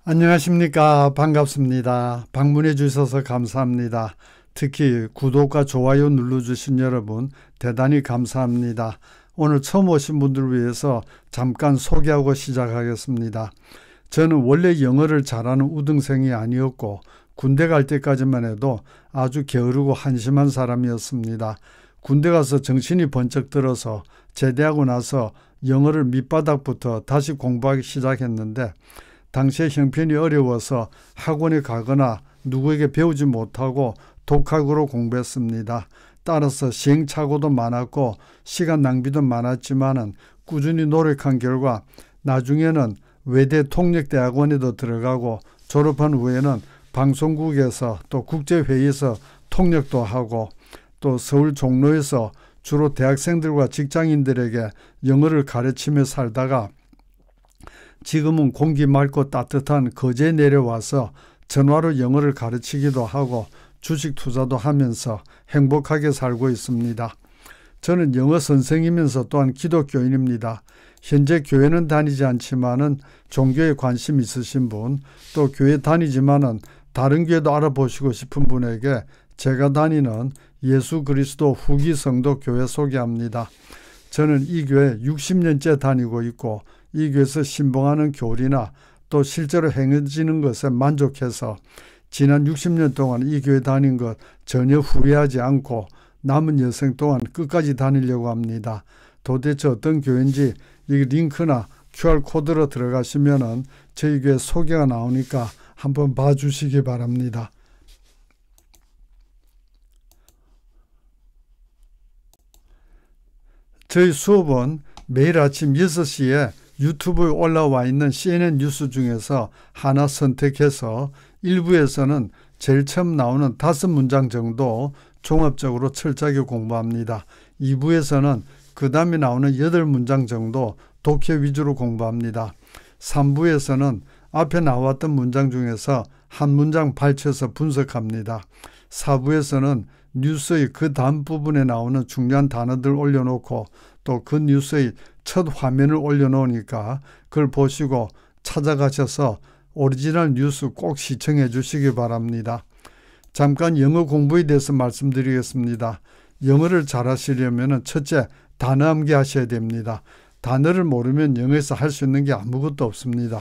안녕하십니까. 반갑습니다. 방문해 주셔서 감사합니다. 특히 구독과 좋아요 눌러주신 여러분 대단히 감사합니다. 오늘 처음 오신 분들을 위해서 잠깐 소개하고 시작하겠습니다. 저는 원래 영어를 잘하는 우등생이 아니었고 군대 갈 때까지만 해도 아주 게으르고 한심한 사람이었습니다. 군대 가서 정신이 번쩍 들어서 제대하고 나서 영어를 밑바닥부터 다시 공부하기 시작했는데 당시에 형편이 어려워서 학원에 가거나 누구에게 배우지 못하고 독학으로 공부했습니다. 따라서 시행착오도 많았고 시간 낭비도 많았지만은 꾸준히 노력한 결과 나중에는 외대 통역대학원에도 들어가고 졸업한 후에는 방송국에서 또 국제회의에서 통역도 하고 또 서울 종로에서 주로 대학생들과 직장인들에게 영어를 가르치며 살다가 지금은 공기 맑고 따뜻한 거제에 내려와서 전화로 영어를 가르치기도 하고 주식 투자도 하면서 행복하게 살고 있습니다. 저는 영어 선생이면서 또한 기독교인입니다. 현재 교회는 다니지 않지만은 종교에 관심 있으신 분, 또 교회 다니지만은 다른 교회도 알아보시고 싶은 분에게 제가 다니는 예수 그리스도 후기 성도 교회 소개합니다. 저는 이 교회 60년째 다니고 있고 이 교회에서 신봉하는 교리나 또 실제로 행해지는 것에 만족해서 지난 60년 동안 이 교회 다닌 것 전혀 후회하지 않고 남은 여생 동안 끝까지 다니려고 합니다. 도대체 어떤 교회인지 이 링크나 QR코드로 들어가시면은 저희 교회 소개가 나오니까 한번 봐주시기 바랍니다. 저희 수업은 매일 아침 6시에 유튜브에 올라와 있는 CNN 뉴스 중에서 하나 선택해서 1부에서는 제일 처음 나오는 5문장 정도 종합적으로 철저하게 공부합니다. 2부에서는 그 다음에 나오는 8문장 정도 독해 위주로 공부합니다. 3부에서는 앞에 나왔던 문장 중에서 한 문장 발췌해서 분석합니다. 4부에서는 뉴스의 그 다음 부분에 나오는 중요한 단어들 올려놓고 또 그 뉴스의 첫 화면을 올려놓으니까 그걸 보시고 찾아가셔서 오리지널 뉴스 꼭 시청해 주시기 바랍니다. 잠깐 영어 공부에 대해서 말씀드리겠습니다. 영어를 잘하시려면 첫째, 단어 암기하셔야 됩니다. 단어를 모르면 영어에서 할 수 있는 게 아무것도 없습니다.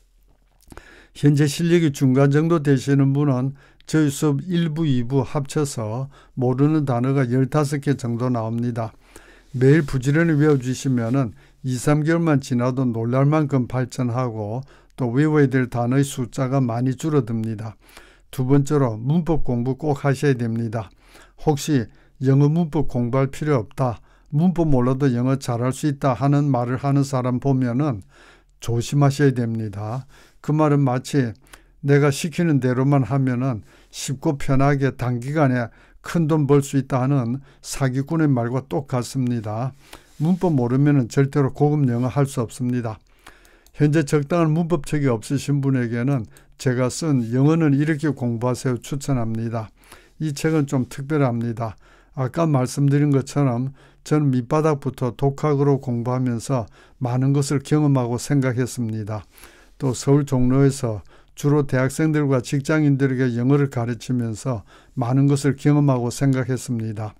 현재 실력이 중간 정도 되시는 분은 저희 수업 1부, 2부 합쳐서 모르는 단어가 15개 정도 나옵니다. 매일 부지런히 외워주시면은 2, 3개월만 지나도 놀랄 만큼 발전하고 또 외워야 될 단어의 숫자가 많이 줄어듭니다. 두 번째로 문법 공부 꼭 하셔야 됩니다. 혹시 영어 문법 공부할 필요 없다, 문법 몰라도 영어 잘할 수 있다 하는 말을 하는 사람 보면은 조심하셔야 됩니다. 그 말은 마치 내가 시키는 대로만 하면은 쉽고 편하게 단기간에 큰 돈 벌 수 있다 하는 사기꾼의 말과 똑같습니다. 문법 모르면 절대로 고급 영어 할 수 없습니다. 현재 적당한 문법책이 없으신 분에게는 제가 쓴 영어는 이렇게 공부하세요 추천합니다. 이 책은 좀 특별합니다. 아까 말씀드린 것처럼 저는 밑바닥부터 독학으로 공부하면서 많은 것을 경험하고 생각했습니다. 또 서울 종로에서 주로 대학생들과 직장인들에게 영어를 가르치면서 많은 것을 경험하고 생각했습니다.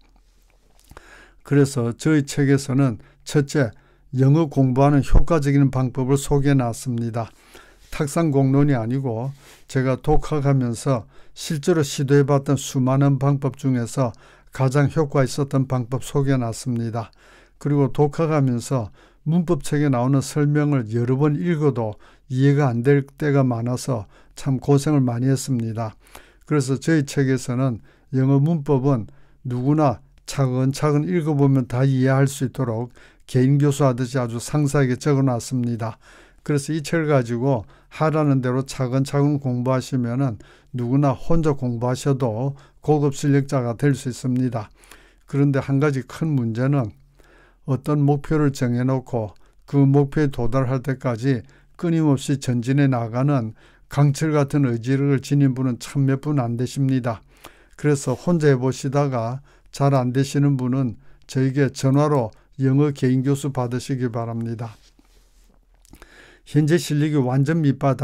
그래서 저희 책에서는 첫째, 영어 공부하는 효과적인 방법을 소개해 놨습니다. 탁상 공론이 아니고 제가 독학하면서 실제로 시도해 봤던 수많은 방법 중에서 가장 효과 있었던 방법 소개해 놨습니다. 그리고 독학하면서 문법책에 나오는 설명을 여러 번 읽어도 이해가 안 될 때가 많아서 참 고생을 많이 했습니다. 그래서 저희 책에서는 영어 문법은 누구나 차근차근 읽어보면 다 이해할 수 있도록 개인 교수하듯이 아주 상세하게 적어놨습니다. 그래서 이 책을 가지고 하라는 대로 차근차근 공부하시면은 누구나 혼자 공부하셔도 고급 실력자가 될 수 있습니다. 그런데 한 가지 큰 문제는 어떤 목표를 정해놓고 그 목표에 도달할 때까지 끊임없이 전진해 나가는 강철 같은 의지를 지닌 분은 참 몇 분 안 되십니다. 그래서 혼자 해보시다가 잘 안 되시는 분은 저에게 전화로 영어 개인 교수 받으시기 바랍니다. 현재 실력이 완전 밑바닥,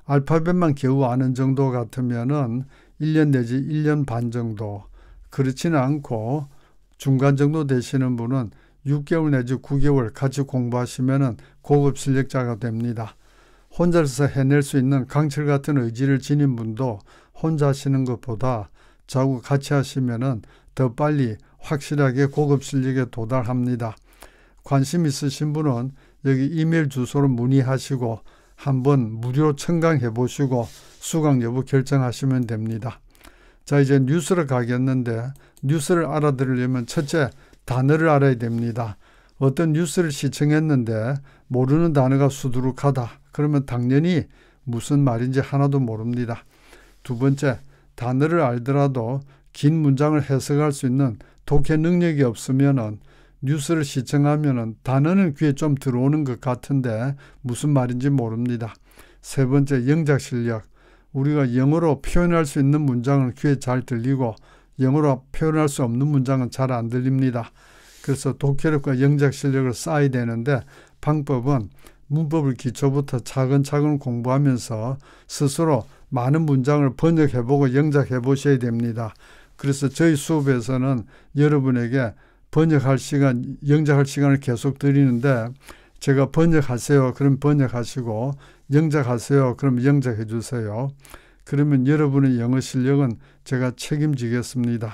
알파벳만 겨우 아는 정도 같으면은 1년 내지 1년 반 정도, 그렇지는 않고 중간 정도 되시는 분은 6개월 내지 9개월 같이 공부하시면은 고급 실력자가 됩니다. 혼자서 해낼 수 있는 강철 같은 의지를 지닌 분도 혼자 하시는 것보다 저하고 같이 하시면은 더 빨리 확실하게 고급 실력에 도달합니다. 관심 있으신 분은 여기 이메일 주소로 문의하시고 한번 무료 청강해 보시고 수강 여부 결정하시면 됩니다. 자, 이제 뉴스를 가겠는데, 뉴스를 알아들으려면 첫째, 단어를 알아야 됩니다. 어떤 뉴스를 시청했는데 모르는 단어가 수두룩하다. 그러면 당연히 무슨 말인지 하나도 모릅니다. 두 번째, 단어를 알더라도 긴 문장을 해석할 수 있는 독해 능력이 없으면은 뉴스를 시청하면은 단어는 귀에 좀 들어오는 것 같은데 무슨 말인지 모릅니다. 세 번째, 영작 실력. 우리가 영어로 표현할 수 있는 문장은 귀에 잘 들리고 영어로 표현할 수 없는 문장은 잘 안 들립니다. 그래서 독해력과 영작 실력을 쌓아야 되는데 방법은 문법을 기초부터 차근차근 공부하면서 스스로 많은 문장을 번역해보고 영작해 보셔야 됩니다. 그래서 저희 수업에서는 여러분에게 번역할 시간, 영작할 시간을 계속 드리는데 제가 번역하세요. 그럼 번역하시고 영작하세요. 그럼 영작해 주세요. 그러면 여러분의 영어 실력은 제가 책임지겠습니다.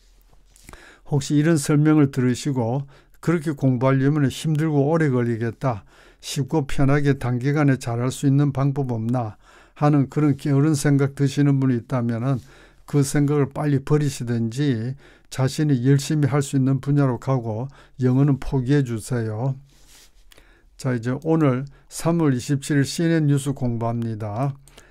혹시 이런 설명을 들으시고 그렇게 공부하려면 힘들고 오래 걸리겠다, 쉽고 편하게 단기간에 잘할 수 있는 방법 없나 하는 그런 게으른 생각 드시는 분이 있다면 그 생각을 빨리 버리시든지 자신이 열심히 할 수 있는 분야로 가고 영어는 포기해 주세요. 자, 이제 오늘 3월 27일 CNN 뉴스 공부합니다.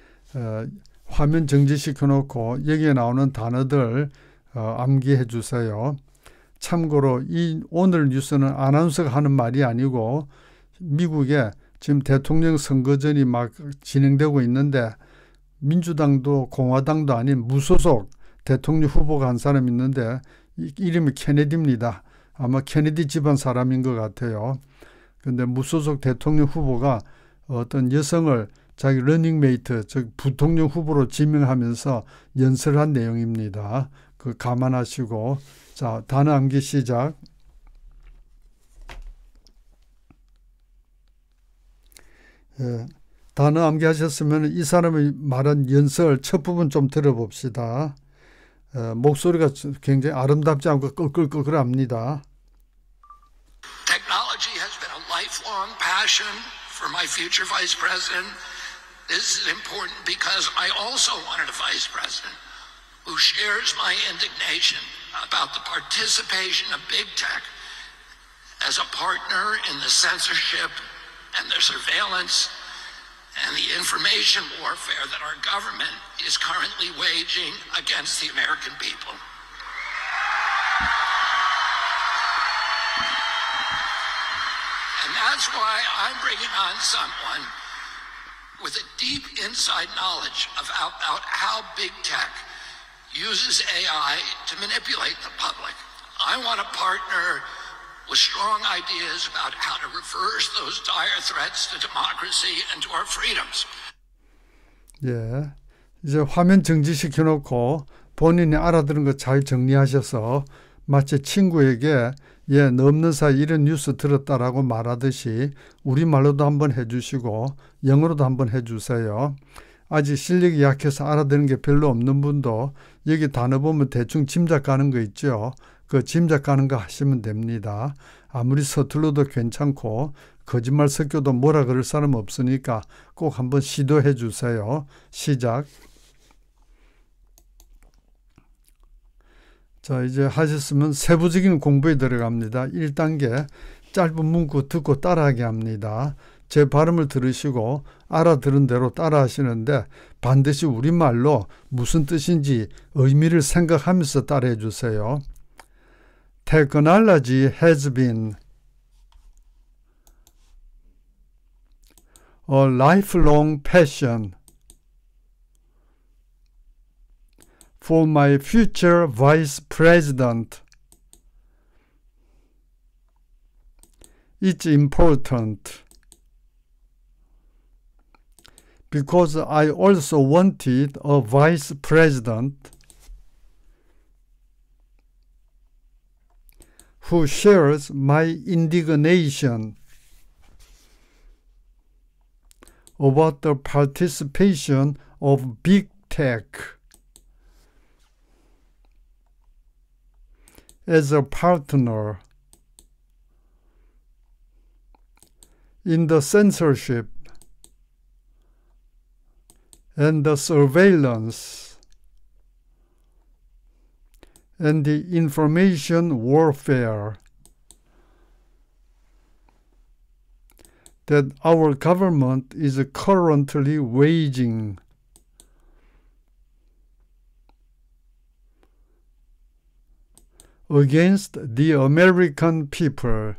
화면 정지시켜 놓고 여기에 나오는 단어들 암기해 주세요. 참고로 오늘 뉴스는 아나운서가 하는 말이 아니고 미국에 지금 대통령 선거전이 막 진행되고 있는데 민주당도 공화당도 아닌 무소속 대통령 후보가 한 사람 있는데 이름이 케네디입니다. 아마 케네디 집안 사람인 것 같아요. 그런데 무소속 대통령 후보가 어떤 여성을 자기 러닝메이트, 즉 부통령 후보로 지명하면서 연설한 내용입니다. 그 감안하시고, 자, 단어 암기 시작. 단어 암기하셨으면 이 사람이 말한 연설 첫 부분 좀 들어봅시다. 목소리가 굉장히 아름답지 않고 끌끌끌끌합니다. Technology has been a lifelong passion for my future vice president. This is important because I also wanted a vice president who shares my indignation about the participation of big tech as a partner in the censorship and the surveillance and the information warfare that our government is currently waging against the American people. And that's why I'm bringing on someone with a deep inside knowledge about how big tech uses AI to manipulate the public. I want a partner with strong ideas about how to reverse those dire threats to democracy and to our freedoms. 예, 이제 화면 정지시켜 놓고 본인이 알아들은 거 잘 정리하셔서 마치 친구에게 너 없는 사이 이런 뉴스 들었다라고 말하듯이 우리말로도 한번 해주시고 영어로도 한번 해주세요. 아직 실력이 약해서 알아듣는 게 별로 없는 분도 여기 단어 보면 대충 짐작가는 거 있죠. 그 짐작가는 거 하시면 됩니다. 아무리 서툴러도 괜찮고 거짓말 섞여도 뭐라 그럴 사람 없으니까 꼭 한번 시도해 주세요. 시작. 자, 이제 하셨으면 세부적인 공부에 들어갑니다. 1단계 짧은 문구 듣고 따라하게 합니다. 제 발음을 들으시고 알아들은 대로 따라 하시는데 반드시 우리말로 무슨 뜻인지 의미를 생각하면서 따라해 주세요. Technology has been a lifelong passion for my future vice president. It's important because I also wanted a vice president who shares my indignation about the participation of big tech as a partner in the censorship and the surveillance and the information warfare that our government is currently waging against the American people.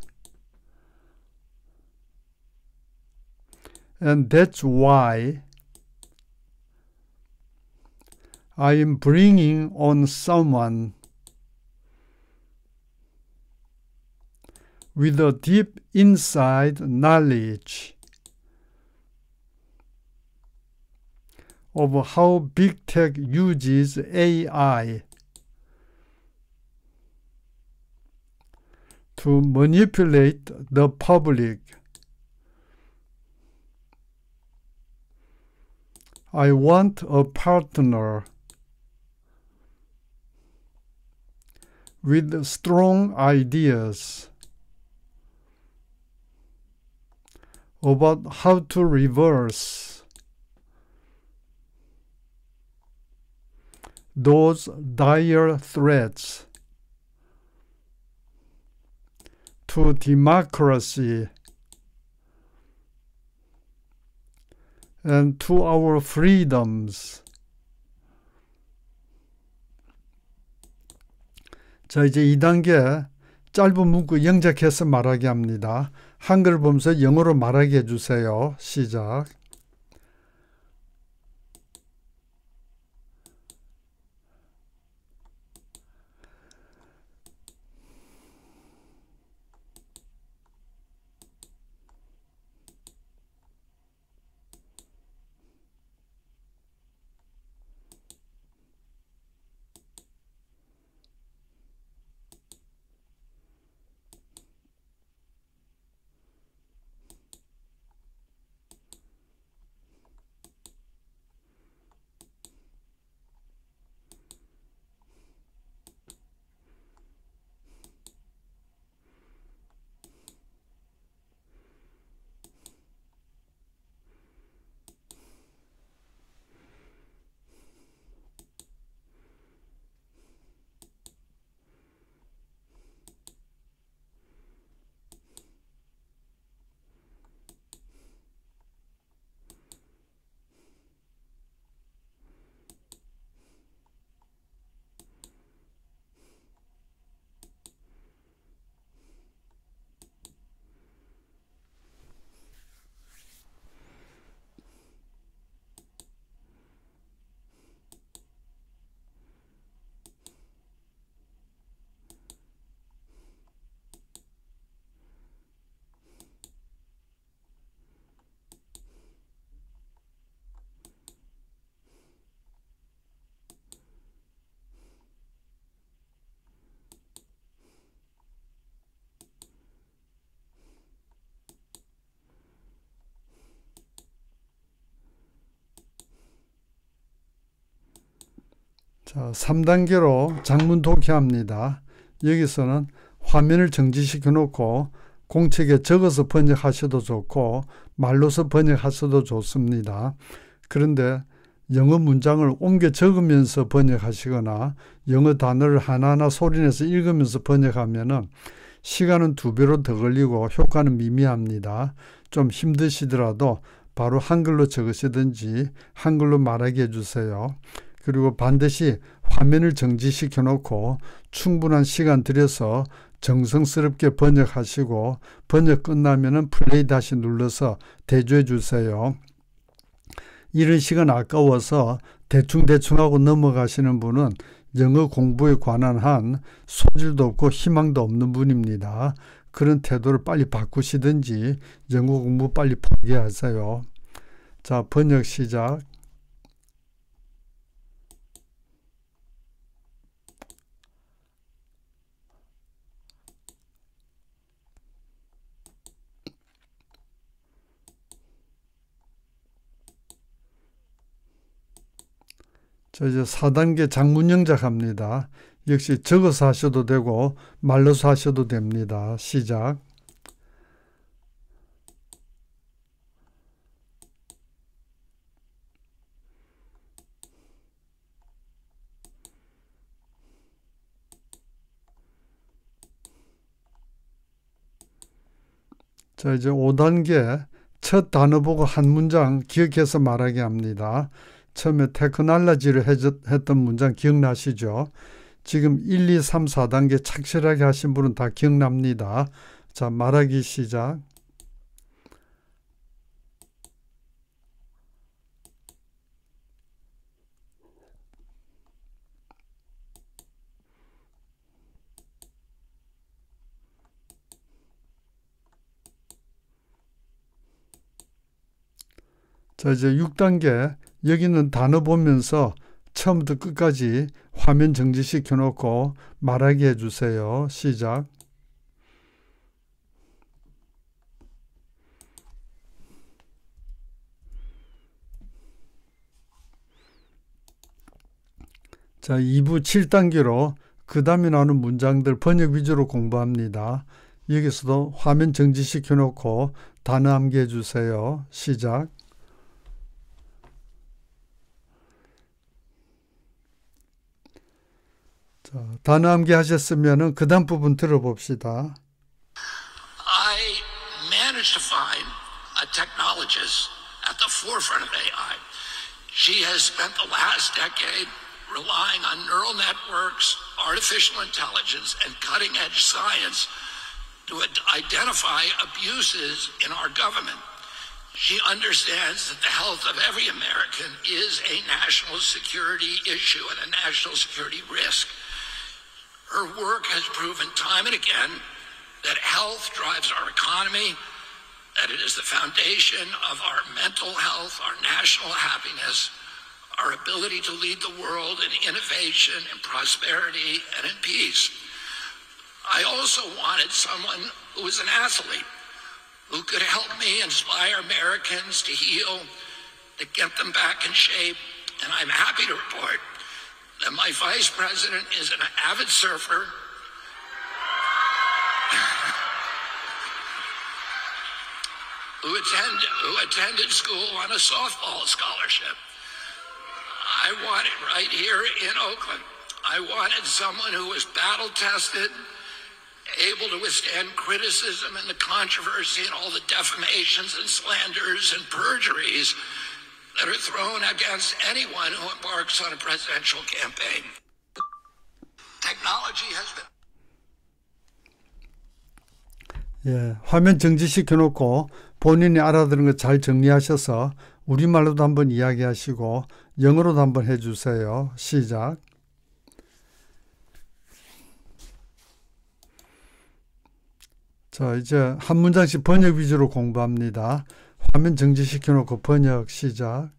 And that's why I am bringing on someone with a deep inside knowledge of how big tech uses AI to manipulate the public. I want a partner with strong ideas about how to reverse those dire threats to democracy and to our freedoms. 자, 이제 2단계 짧은 문구 영작해서 말하게 합니다. 한글 보면서 영어로 말하게 해주세요. 시작. 자, 3단계로 장문 독해합니다. 여기서는 화면을 정지시켜 놓고 공책에 적어서 번역하셔도 좋고 말로서 번역하셔도 좋습니다. 그런데 영어 문장을 옮겨 적으면서 번역하시거나 영어 단어를 하나하나 소리내서 읽으면서 번역하면은 시간은 2배로 더 걸리고 효과는 미미합니다. 좀 힘드시더라도 바로 한글로 적으시든지 한글로 말하게 해주세요. 그리고 반드시 화면을 정지시켜 놓고 충분한 시간 들여서 정성스럽게 번역하시고 번역 끝나면은 플레이 다시 눌러서 대조해 주세요. 이런 시간 아까워서 대충대충 하고 넘어가시는 분은 영어 공부에 관한 한 소질도 없고 희망도 없는 분입니다. 그런 태도를 빨리 바꾸시든지 영어 공부 빨리 포기하세요. 자, 번역 시작. 자, 이제 4단계 장문 영작합니다. 역시 적어서 하셔도 되고 말로서 하셔도 됩니다. 시작. 자, 이제 5단계 첫 단어 보고 한 문장 기억해서 말하게 합니다. 처음에 테크놀로지를 했던 문장 기억나시죠? 지금 1, 2, 3, 4단계 착실하게 하신 분은 다 기억납니다. 자, 말하기 시작. 자, 이제 6단계 여기는 단어 보면서 처음부터 끝까지 화면 정지시켜 놓고 말하게 해주세요. 시작. 자, 2부 7단계로 그 다음에 나오는 문장들 번역 위주로 공부합니다. 여기서도 화면 정지시켜 놓고 단어 암기해 주세요. 시작. 자, 단어 암기 하셨으면 그 다음 부분 들어봅시다. I managed to find a technologist at the forefront of AI. She has spent the last decade relying on neural networks, artificial intelligence, and cutting-edge science to identify abuses in our government. She understands that the health of every American is a national security issue and a national security risk. Her work has proven time and again that health drives our economy, that it is the foundation of our mental health, our national happiness, our ability to lead the world in innovation and prosperity and in peace. I also wanted someone who was an athlete, who could help me inspire Americans to heal, to get them back in shape. And I'm happy to report that my vice president is an avid surfer, who attended school on a softball scholarship. I wanted right here in Oakland. I wanted someone who was battle-tested, able to withstand criticism and the controversy and all the defamations and slanders and perjuries that are thrown against anyone who embarks on a presidential campaign. Technology has been... 예, 화면 정지시켜 놓고 본인이 알아들은 거 잘 정리하셔서 우리말로도 한번 이야기하시고 영어로도 한번 해주세요. 시작. 자, 이제 한 문장씩 번역 위주로 공부합니다. 화면 정지시켜 놓고 번역 시작.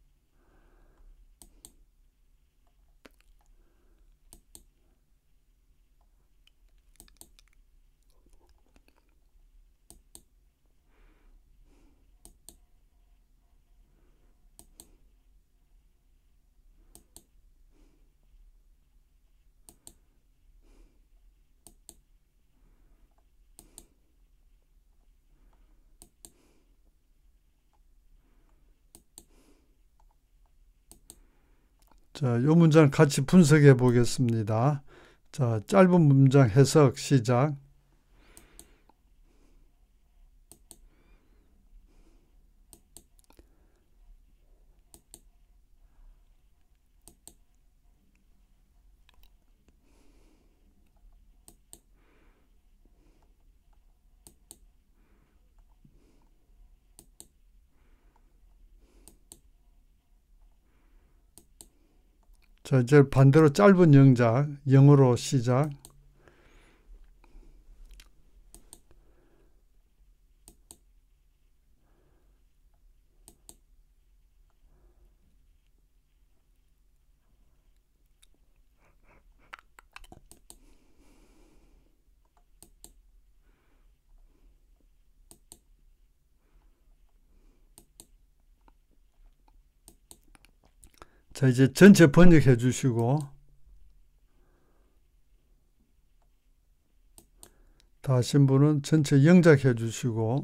자, 이 문장 같이 분석해 보겠습니다. 자, 짧은 문장 해석 시작. 자, 이제 반대로 짧은 영작, 영어로 시작. 자, 이제 전체 번역해 주시고 다 하신 분은 전체 영작해 주시고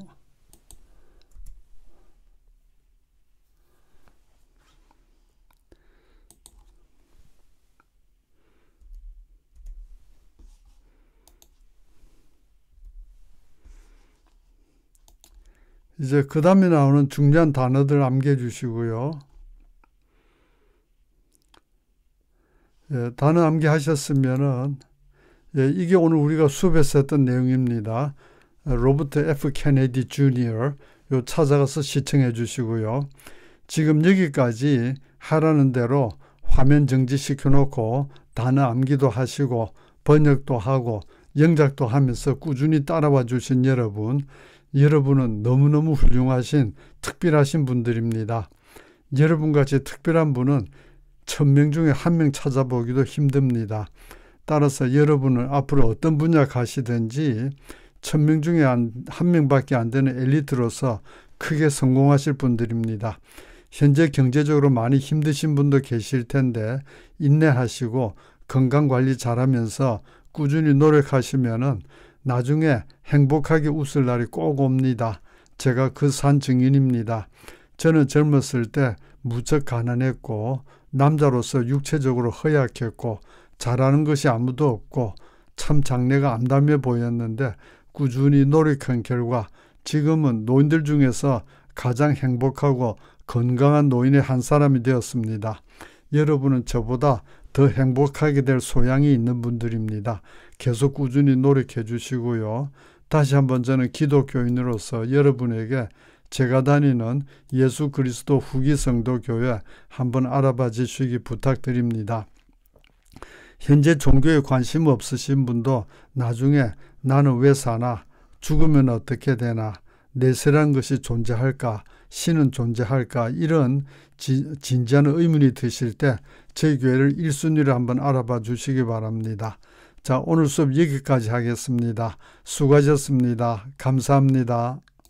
이제 그 다음에 나오는 중요한 단어들 암기해 주시고요. 예, 단어 암기하셨으면은 예, 이게 오늘 우리가 수업에서 했던 내용입니다. 로버트 F. 케네디 주니어 요 찾아가서 시청해 주시고요. 지금 여기까지 하라는 대로 화면 정지시켜 놓고 단어 암기도 하시고 번역도 하고 영작도 하면서 꾸준히 따라와 주신 여러분은 너무너무 훌륭하신 특별하신 분들입니다. 여러분같이 특별한 분은 1000명 중에 1명 찾아보기도 힘듭니다. 따라서 여러분은 앞으로 어떤 분야 가시든지 1000명 중에 1명밖에 안 되는 엘리트로서 크게 성공하실 분들입니다. 현재 경제적으로 많이 힘드신 분도 계실 텐데 인내하시고 건강관리 잘하면서 꾸준히 노력하시면은 나중에 행복하게 웃을 날이 꼭 옵니다. 제가 그 산 증인입니다. 저는 젊었을 때 무척 가난했고 남자로서 육체적으로 허약했고 잘하는 것이 아무도 없고 참 장래가 암담해 보였는데 꾸준히 노력한 결과 지금은 노인들 중에서 가장 행복하고 건강한 노인의 한 사람이 되었습니다. 여러분은 저보다 더 행복하게 될 소양이 있는 분들입니다. 계속 꾸준히 노력해 주시고요. 다시 한번 저는 기독교인으로서 여러분에게 제가 다니는 예수 그리스도 후기 성도교회 한번 알아봐 주시기 부탁드립니다. 현재 종교에 관심 없으신 분도 나중에 나는 왜 사나? 죽으면 어떻게 되나? 내세란 것이 존재할까? 신은 존재할까? 이런 진지한 의문이 드실 때 저희 교회를 1순위로 한번 알아봐 주시기 바랍니다. 자, 오늘 수업 여기까지 하겠습니다. 수고하셨습니다. 감사합니다.